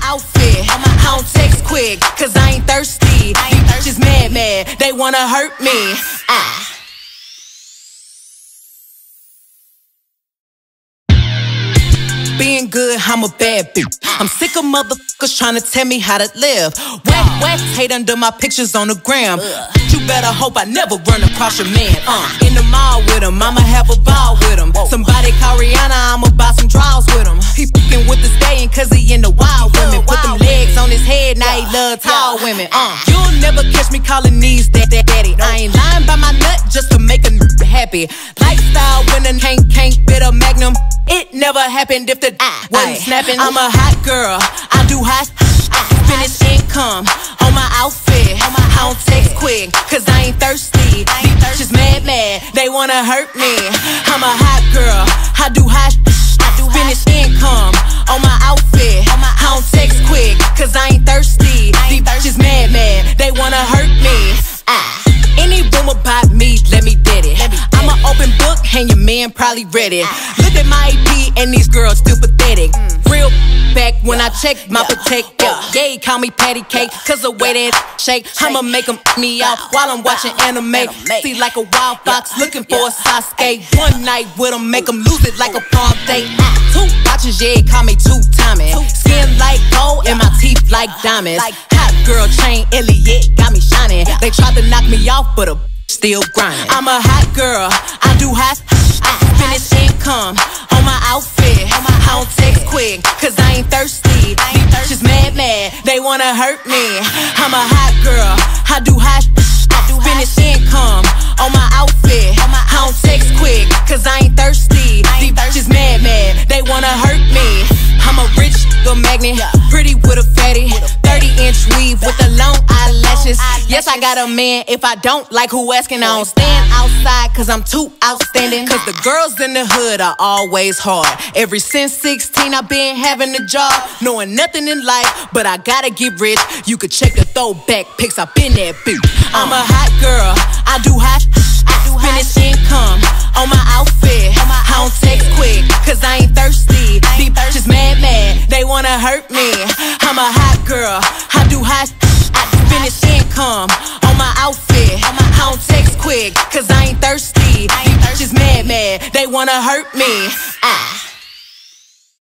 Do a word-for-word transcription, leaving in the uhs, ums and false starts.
outfit. I don't text quick, cause I ain't thirsty. These bitches mad, mad, they wanna hurt me. Ah. Being good, I'm a bad bitch. I'm sick of motherfuckers trying to tell me how to live. Whack, whack, hate under my pictures on the gram. You better hope I never run across your man. Uh, in the mall with him, I'ma have a ball with him. Somebody call Rihanna, I'ma buy some draws with him. He fucking with the staying cause he in the wild women. Put them legs on his head, now he love tall women. Uh, you'll never catch me calling these that, that daddy. I ain't lying by my nut just to make a happy. Lifestyle winning, can't, can't fit a magnum. It never happened if the I wasn't snapping. I'm a hot girl, I do hot finish income on my outfit. I don't text quick, cause I ain't thirsty. These bitches mad, mad, they wanna hurt me. I'm a hot girl, I do hot finish income on my outfit. I don't text quick, cause I ain't thirsty. These bitches mad, mad, they wanna hurt me. Ah. Any rumor about me, let me get it. I'm an open book, and your man probably read it. Look at my A P, and these girls still pathetic. Real back when I check my protect. Yeah, call me patty cake, cause the way that shake, I'ma make them me out while I'm watching anime. See like a wild fox looking for a Sasuke. One night with them, make them lose it like a prom date. Two watches, yeah, call me two-timing. Skin like gold, and my teeth like diamonds. Hot girl chain, Elliot, got me shining. They tried to knock me off, but a still grinding. I'm a hot girl, I do hot finish income on my outfit. I don't text quick, cause I ain't thirsty. These bitches mad, mad, they wanna hurt me. I'm a hot girl, I do hot finish income on my outfit. I don't text quick, cause I ain't thirsty. These bitches mad, mad, they wanna hurt me. I'm a rich little magnet, pretty with a fatty, thirty inch weave with the long eyelashes. Yes, I got a man, if I don't like who asking, I don't stand outside cause I'm too outstanding. Cause the girls in the hood are always hard. Ever since sixteen I've been having a job, knowing nothing in life, but I gotta get rich. You could check the throwback pics, I've been that bitch. I'm a hot girl, I do hot finish income on my outfit. I don't text quick, cause I ain't thirsty. These bitches mad, mad, they wanna hurt me. I'm a hot girl, I do hot finish income on my outfit. I don't text quick, cause I ain't thirsty. These bitches mad, mad, they wanna hurt me. Ah.